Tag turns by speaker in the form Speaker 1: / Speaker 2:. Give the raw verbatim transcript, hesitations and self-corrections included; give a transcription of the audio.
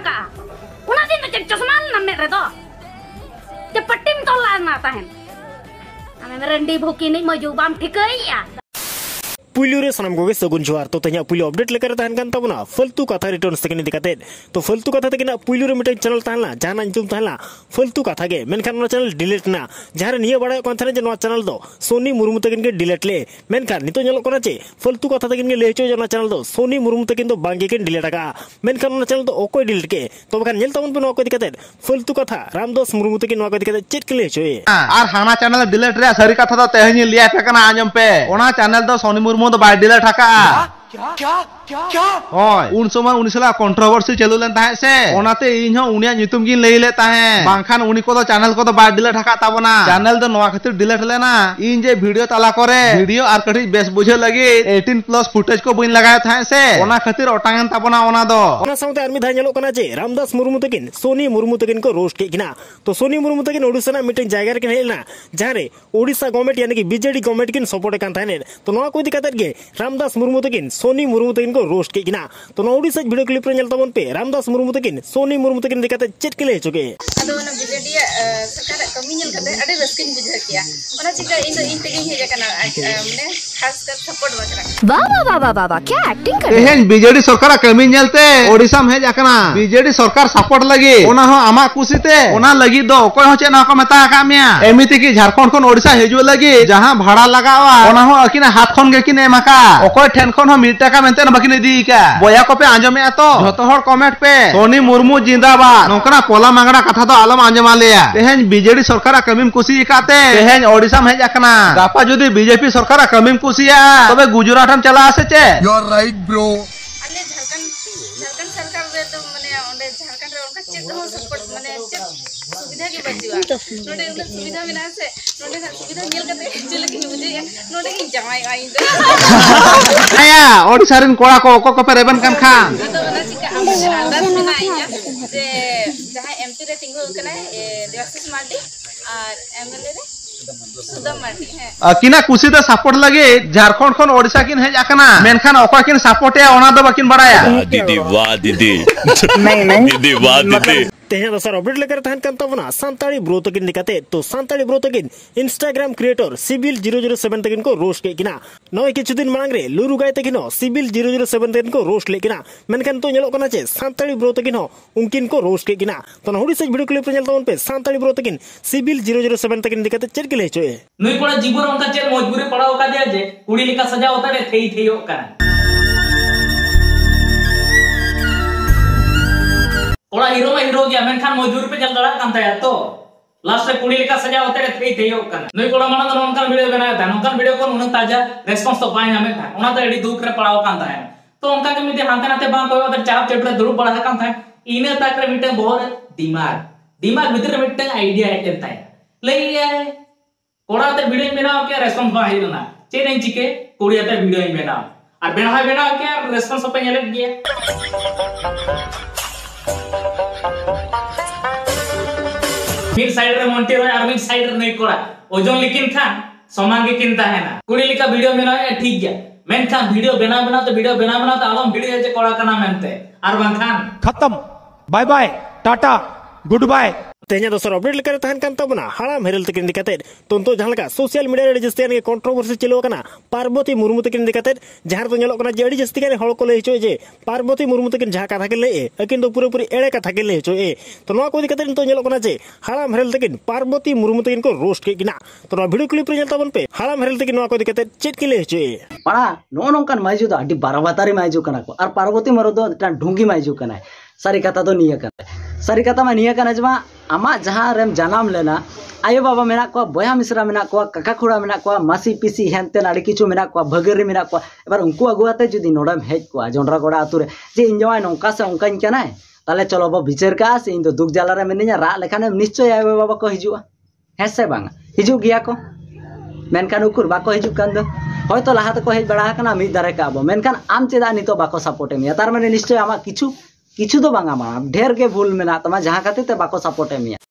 Speaker 1: का उना दिन तो चश्मा ना मेरे तो ते पट्टी में तो लाना ताहन हमें मेरंडी भूकी नहीं मौजूबाम ठीक है या
Speaker 2: पुलियो रे सनम गोगे सगुन जोहार तो तኛ पुलियो अपडेट लेकर तहन कान तबना फालतू कथा रिटर्न सेकंड दिखाते तो फालतू कथा तकिना पुलियो रे मिटन चैनल तहला जाना इंतुम तहला फालतू कथा गे मेनखान नो चैनल डिलीट ना जहार निया बड़ा कोन थने जे नो चैनल दो सोनी मुर्मू तकिन के डिलीट ले मेनखान नितो ñelo कोना चे फालतू कथा तकिन के लेचो जना चैनल दो सोनी मुर्मू तकिन दो बांगे के डिलीट का मेनखान नो चैनल दो ओको डिलीट के तो बखान ñel तमन पे नो को दिखाते फालतू कथा रामदास मुर्मू तकिन नो को दिखाते चेट के लेचो
Speaker 3: आर हाना चैनल डिलीट रे सरी कथा दो तेहनी लिया पे कना आंजम पे ओना चैनल दो सोनी मुर्मू दो बाय डिलीट का क्या क्या क्या क्या ओय उन समय उनिसला कंट्रोवर्सी चलु लेन ताहे से ओनाते इन हो उनिया nyutum गिन लेले ताहे बांखान उनी को तो चैनल को तो बाय डिलीट हका ताबना चैनल दो नवा खातिर डिलीट लेना इन जे वीडियो तला करे वीडियो आर कठी बेस बुझे लगी अठारह प्लस फुटेज को बिन लगाय थाहे से ओना खातिर ओटांगन ताबना ओना दो
Speaker 2: ओना साउते आर्मी धा ñelo कना जे रामदास मुर्मू तकिन सोनी मुर्मू तकिन को रोस्ट के किना तो सोनी मुर्मू तकिन ओडिसा ना मीटिंग जायगा रे किन हेलना जहारे ओडिसा गवर्नमेंट यानी कि बीजेडी गवर्नमेंट किन सपोर्ट कान थाने तो नवा को दिक्कत गे रामदास मुर्मू तकिन सोनी मुर्मू तकिन को रोस्ट के किना तो नोडिस वीडियो क्लिप रे ñel तबन पे रामदास मुर्मू तकिन सोनी मुर्मू तकिन दिखाते चेट के ले चुके
Speaker 4: अदो ना बीजेडी सरकार कमी ñel कते अडे रस्किन बुझा किया ओना चिका इन इन तेगे हेजा कना माने खास कर सपोर्ट वगैरह
Speaker 1: वाह वाह वाह वाह वाह क्या एक्टिंग कर
Speaker 3: एहन बीजेडी सरकार कमी ñelते ओडिसा में हेजा कना बीजेडी सरकार सपोर्ट लगी ओना हो आमा खुशीते ओना लगी दो कोय हो चे ना को मेता का मिया एमिति की झारखंड कोन ओडिसा हेजु लगी जहां भाड़ा लगावा ओना हो अकिना हाथ खन गे किने माका ओकोय ठेन खन हो मिल टाका मेनते न बकिन दी का बोया को पे आंजमे तो जतो हर कमेंट पे सोनी मुर्मू जिंदाबाद नोकना पोला मांगड़ा कथा तो आलम आंजमा लिया तेहेन बीजेडी सरकार कमीम कुसी काते तेहेन ओडिसा में हेज अकना गापा जुदी बीजेपी सरकार कमीम कुसिया तबे गुजरात हम चला आसे चे
Speaker 5: यू आर राइट ब्रो
Speaker 4: अने झारखंड झारखंड सरकार रे तो माने ओंडे झारखंड रे उनका चेत हो सपोर्ट माने चेत सुविधा की बचुआ नोडे उनका सुविधा मिला से नोडे सुविधा मिल कते चले कि मुझे नोडे की जमाई आई दे
Speaker 3: आया ओडिसा रिन कोड़ा को को पे रेबन कान खान
Speaker 4: तो ना चिका हम अंदाज में ना आइया जे जहां एमपी रे तिंगु कना देवाशीष मार्डी और एमएलए रे सुदम मार्डी है
Speaker 3: किना कुसी तो सपोर्ट लगे झारखंड खन ओडिसा किन हेज अकना मेनखान ओका किन सपोर्ट या ओना दो बकिन बड़ाया
Speaker 6: दीदी वाह दीदी नहीं नहीं दीदी वाह दीदी
Speaker 2: तेहे दसर अपडेट लेकर तहन कान तबना सांताड़ी ब्रो तकिन दिखाते तो सांताड़ी ब्रो तकिन Instagram creator Sibil zero zero seven तकिन को रोस्ट के किना नय किछु दिन मांग रे लुरु गाय तकिन सिबिल जीरो जीरो सेवन तकिन को रोस्ट ले किना मेनखान तो ñelo कना चे सांताड़ी ब्रो तकिन उनकिन को रोस्ट के किना तो नहुडी से वीडियो क्लिप रे ñel तबन पे सांताड़ी ब्रो तकिन सिबिल जीरो जीरो सेवन तकिन दिखाते चेर के ले चोए
Speaker 7: नुई कोड़ा जीवन उनका चेर मजबूरी पड़ाव का दिया जे कुड़ी लिका सजा होता रे थेई थेयो कना कोड़ा हीरो में हीरो गया मेनखान मजदूर पे चल दड़ा कान ताया तो लास्ट रे कुड़ी लिका सजा होते रे थेई थेयो कना नुई कोड़ा माना तो उनका वीडियो बनाया था उनका वीडियो को उन ताजा रिस्पांस तो पाए हमें था उना तो एडी दुख रे पड़ाव कान ताया तो उनका के मिते हांते नाते बां कोय अदर चाप चेट रे दुरुब बड़ा कान ताया इने तक रे मिटे बहुत दिमाग दिमाग भीतर मिटे आईडिया है केन ताया लई गया कोड़ा ते वीडियो बनाओ के रिस्पांस बा हिलना चे नहीं चिके कुड़ी ते वीडियो बनाओ और बेना बनाओ के रिस्पांस पे ñelek गया मिड साइड रे मोंटी रोय और मिड साइड रे नहीं कोड़ा ओजन लेकिन खान समान के किन ताहेना कुड़ी लिका वीडियो बनाओ ए ठीक गया मेन खान वीडियो बना बना तो वीडियो बना बना तो आलम वीडियो जे कोड़ा कना मेनते और बांखान
Speaker 8: खत्म bye bye tata good bye
Speaker 2: तेहना दसर अपडेट लेकर तहन कान तबना हाड़ाम हेरल तकिन दिखाते तो तो जहां लगा सोशल मीडिया रे जस्ती यानी कंट्रोवर्सी चलो कना पार्वती मुर्मू तकिन दिखाते जहां तो ñelo कना जे अडी जस्ती के हळ को ले हिचो जे पार्वती मुर्मू तकिन जहां कथा के ले अकिन तो पूरे पूरी एड़े कथा के ले हिचो ए तो नवा को दिखाते तो ñelo कना जे हाड़ाम हेरल तकिन पार्वती मुर्मू तकिन को रोस्ट के किना तो नवा वीडियो क्लिप रे ñel तबन पे हाड़ाम हेरल तकिन नवा को दिखाते चेट के ले हिचो ए
Speaker 9: पड़ा नो नोंकन माइजु दो अडी बाराबातारी माइजु कना को और पार्वती मरो दो ढूंगी माइजु कना सारी कथा तो निया कना सारी कथा में निया कना जमा आमा जहां रेम जनाम लेना आयो बाबा मेना को बया मिश्रा मेना को काका खुड़ा मेना को मासी पीसी हेनते नाड़ी किछु मेना को भगरी मेना को एबार उनको अगुआते जुदी नोडम हेज को जोंडरा गोड़ा आतुरे जे इन जवाय नोंका से उनकाइन कनाय ताले चलो बा विचार का से इन दो दुख जाला रे मेनिया रा लेखाने निश्चय आयो बाबा को हिजुआ हेसे बांगा हिजु गिया को मेनखान उकुर बाको हिजु कान दो होयतो लाहाते को हेज बड़ा कना मिद दारे का बो मेनखान आम चेदा नितो बाको सपोर्ट मिया तार माने निश्चय आमा किछु किछु दो बांगा मा ढेर के भूल मेना तमा जहां खातिर ते बाको सपोर्ट मिया